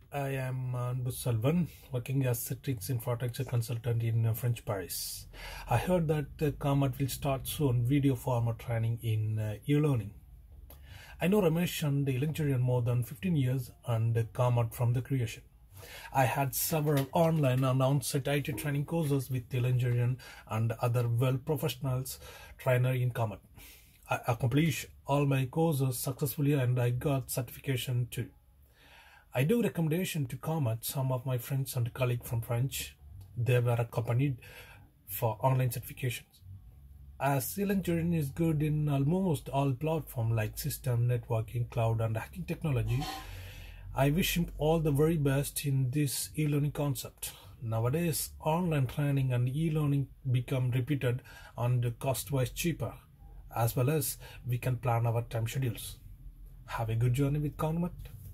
I am Anbus Salvan, working as Citrix infrastructure consultant in French Paris. I heard that Comet will start soon video format training in e-learning. I know Ramesh and Electrian more than 15 years and Comet from the creation. I had several online and on-site IT training courses with Electrian and other well-professionals trainer in Comet. I accomplished all my courses successfully and I got certification too. I do recommendation to Comet some of my friends and colleagues from French. They were accompanied for online certifications. As Electrian is good in almost all platforms like system, networking, cloud and hacking technology, I wish him all the very best in this e-learning concept. Nowadays, online training and e-learning become repeated and cost-wise cheaper, as well as we can plan our time schedules. Have a good journey with Comet.